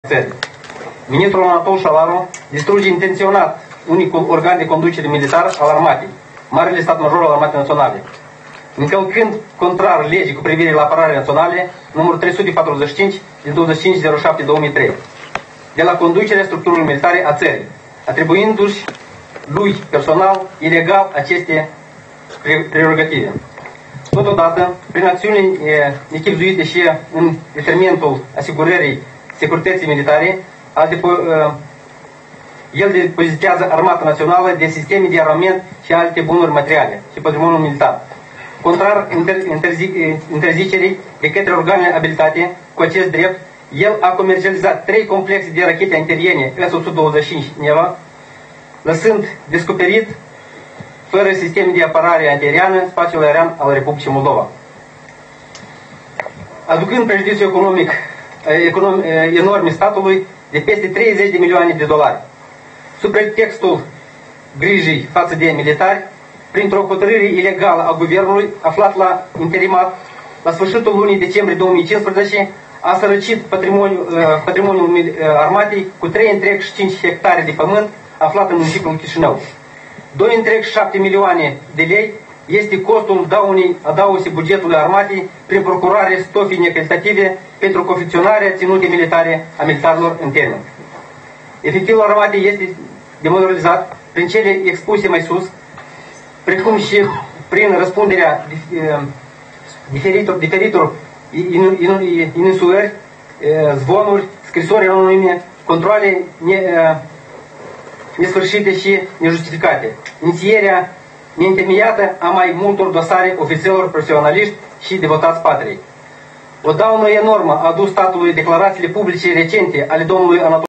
țării. Ministrul Anatol Șalaru distruge intenționat unicul organ de conducere militar al armatei, Marele Stat Major al Armatei Naționale, încălcând contrar legii cu privire la apărare națională, numărul 345 din 25/07/2003, de la conducerea structurilor militare a țării, atribuindu-și lui personal ilegal aceste prerogative. Totodată, prin acțiuni echipzuite și în determinul asigurării securității militare, el depozitează Armata Națională de sisteme de armament și alte bunuri materiale și patrimoniul militar. Contrar interzicerii de către organele abilitate cu acest drept, el a comercializat 3 complexe de rachete antiaeriene S-125 Neva, lăsând descoperit, fără sisteme de apărare antiaeriană, spațiul aerian al Republicii Moldova. Aducând prejudiciu economic enorm statului de peste 30 de milioane de dolari. Sub pretextul grijii față de militari, printr-o hotărâre ilegală a guvernului, aflat la interimat, la sfârșitul lunii decembrie 2015, a sărăcit patrimoniul armatei cu 3,5 hectare de pământ aflat în municipiul Chișinău. 2,7 milioane de lei este costul daunii adause bugetului armatei prin procurare stofii necalitative pentru confecționarea ținutei militare a militarilor în termen. Efectivul armatei este demoralizat prin cele expuse mai sus, precum și prin răspunderea diferitor ininsuări, zvonuri, scrisori anonime, controle nesfârșite și nejustificate, inițierea neîntemeiată a mai multor dosare ofițerilor profesionaliști și devotați patriei. O daună enormă a adus statului declarațiile publice recente ale domnului Anatol